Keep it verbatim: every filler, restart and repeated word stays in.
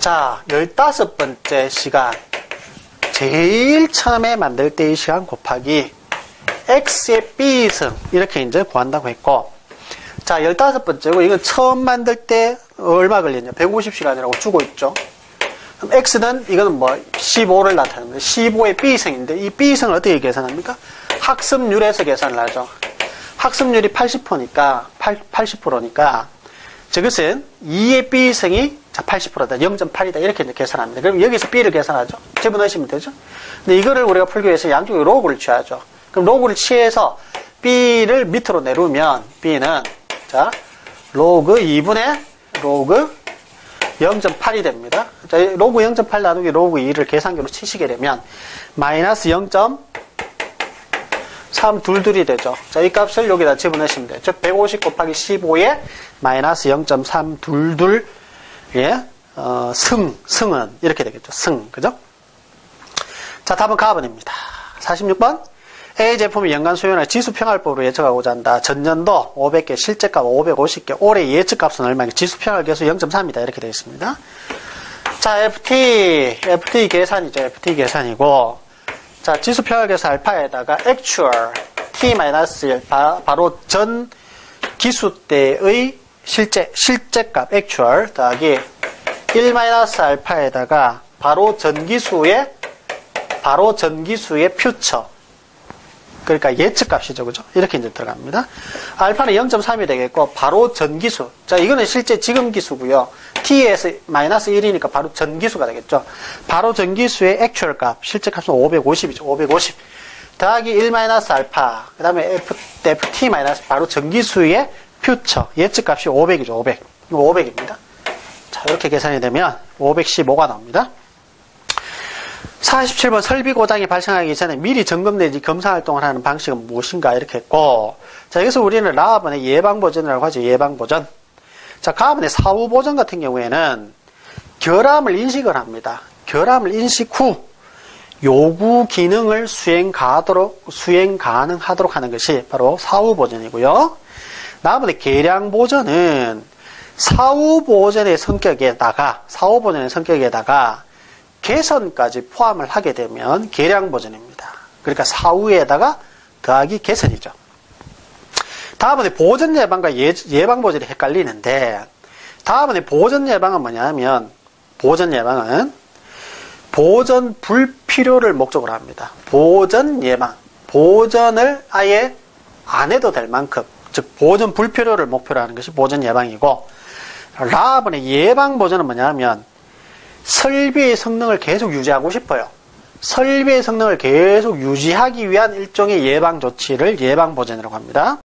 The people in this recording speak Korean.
자, 열다섯 번째 시간. 제일 처음에 만들 때의 시간 곱하기 x의 b승. 이렇게 이제 구한다고 했고. 자, 열다섯 번째고, 이건 처음 만들 때 얼마 걸렸냐? 백오십 시간이라고 주고 있죠. 그럼 x는, 이거는 뭐, 십오를 나타냅니다. 십오의 b승인데, 이 b승을 어떻게 계산합니까? 학습률에서 계산을 하죠. 학습률이 팔십 퍼센트니까, 팔십 퍼센트니까, 저것은 이의 b승이 자, 팔십 퍼센트다. 영 점 팔이다. 이렇게 이제 계산합니다. 그럼 여기서 b를 계산하죠. 집어넣으시면 되죠. 근데 이거를 우리가 풀기 위해서 양쪽에 로그를 취하죠. 그럼 로그를 취해서 b를 밑으로 내려오면, b는, 자, 로그 이분의 로그 영 점 팔이 됩니다. 자, 로그 영 점 팔 나누기 로그 이를 계산기로 치시게 되면, 마이너스 영 점 삼 이이 되죠. 자, 이 값을 여기다 집어넣으시면 돼요. 즉, 백오십 곱하기 십오에 마이너스 영 점 삼 이이, 예, 어, 승, 승은 이렇게 되겠죠. 승, 그죠? 자, 답은 가번입니다. 사십육 번. A 제품이 연간 수요나 지수평할법으로 예측하고자 한다. 전년도 오백 개, 실제값 오백오십 개, 올해 예측값은 얼마인가? 지수평할 계수 영 점 삼이다. 이렇게 되어 있습니다. 자, 에프티, 에프티 계산이죠. 에프티 계산이고, 자, 지수평할 계수 알파에다가 actual t-일, 바로 전 기수 때의 실제, 실제값 actual 더하기 일 알파에다가 바로 전기수의, 바로 전기수의 future. 그러니까 예측값이죠. 그죠? 이렇게 이제 들어갑니다. 알파는 영 점 삼이 되겠고, 바로 전기수. 자, 이거는 실제 지금 기수고요. t에서 마이너스 일이니까 바로 전기수가 되겠죠. 바로 전기수의 액츄얼 값, 실제 값은 오백오십이죠. 오백오십. 더하기 일 알파. 그 다음에 ft 마이너스 바로 전기수의 퓨처. 예측값이 오백이죠. 오백. 이거 오백입니다. 자, 이렇게 계산이 되면 오백십오가 나옵니다. 사십칠 번 설비 고장이 발생하기 전에 미리 점검 내지 검사 활동을 하는 방식은 무엇인가 이렇게 했고, 자, 여기서 우리는 라번의 예방 보전이라고 하죠. 예방 보전. 자, 가번의 사후 보전 같은 경우에는 결함을 인식을 합니다. 결함을 인식 후 요구 기능을 수행 가도록 수행 가능하도록 하는 것이 바로 사후 보전이고요. 라번의 계량 보전은 사후 보전의 성격에다가 사후 보전의 성격에다가 개선까지 포함을 하게 되면 계량 보전입니다. 그러니까 사후에다가 더하기 개선이죠. 다음번에 보전 예방과 예, 예방 보전이 헷갈리는데, 다음번에 보전 예방은 뭐냐면, 보전 예방은 보전 불필요를 목적으로 합니다. 보전 예방, 보전을 아예 안 해도 될 만큼, 즉 보전 불필요를 목표로 하는 것이 보전 예방이고, 라번의 예방 보전은 뭐냐면 설비의 성능을 계속 유지하고 싶어요. 설비의 성능을 계속 유지하기 위한 일종의 예방 조치를 예방 보전이라고 합니다.